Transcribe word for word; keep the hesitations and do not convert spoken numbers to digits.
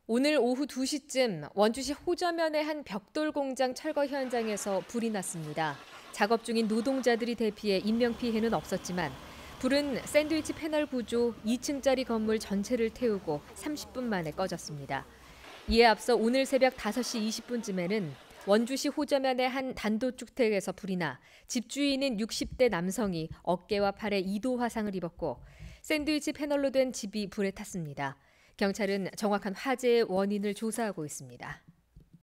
오늘 오후 두 시쯤 원주시 호저면의 한 벽돌 공장 철거 현장에서 불이 났습니다. 작업 중인 노동자들이 대피해 인명피해는 없었지만 불은 샌드위치 패널 구조 이 층짜리 건물 전체를 태우고 삼십 분 만에 꺼졌습니다. 이에 앞서 오늘 새벽 다섯 시 이십 분쯤에는 원주시 호저면의 한 단독주택에서 불이 나 집주인인 육십 대 남성이 어깨와 팔에 이 도 화상을 입었고 샌드위치 패널로 된 집이 불에 탔습니다. 경찰은 정확한 화재의 원인을 조사하고 있습니다.